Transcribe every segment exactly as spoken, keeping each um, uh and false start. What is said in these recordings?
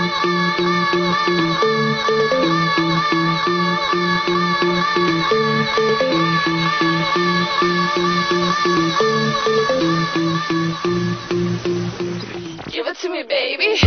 Give it to me, baby.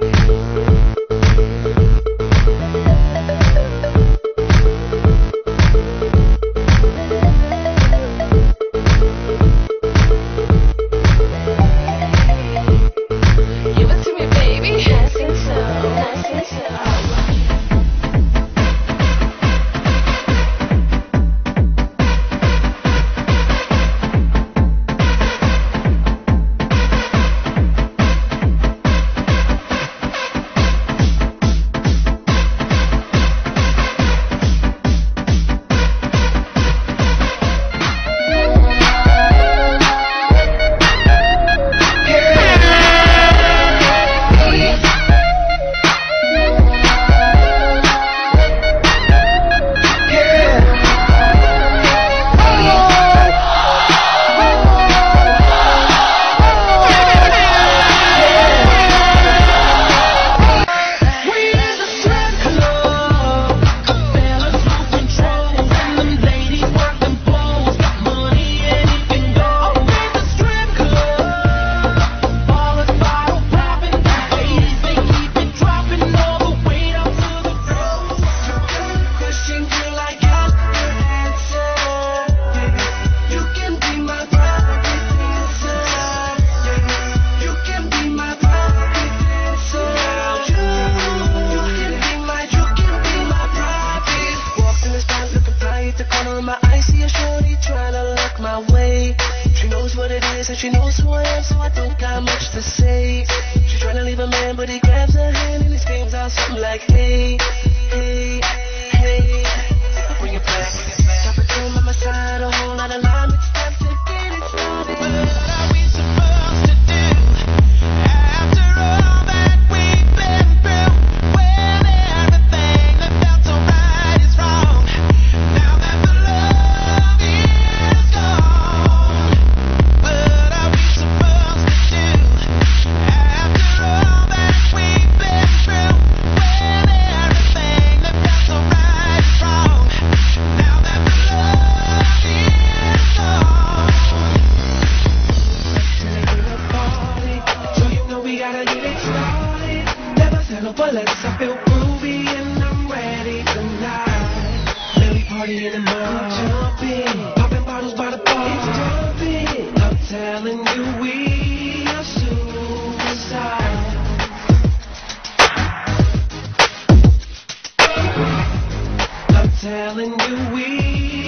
And she knows who I am, so I don't got much to say. She's trying to leave a man, but he grabs her hand and he screams out something like, hey, hey, hey. I'll bring it back. Got the team on my side, a whole lot of line with steps to get it started. What are we supposed to do after all that we've been through? When everything that felt so right is wrong. Now that the love is gone. What are we supposed to do after all that we've been through? When everything that felt so right is wrong. Now that the love is gone. Till I get a party, so you know we gotta get it started. Never settle for less. I feel groovy and I'm ready tonight. Belly party in the mall, jumping, popping bottles by the bar. It's jumping. I'm telling you, we are suicide. I'm telling you, we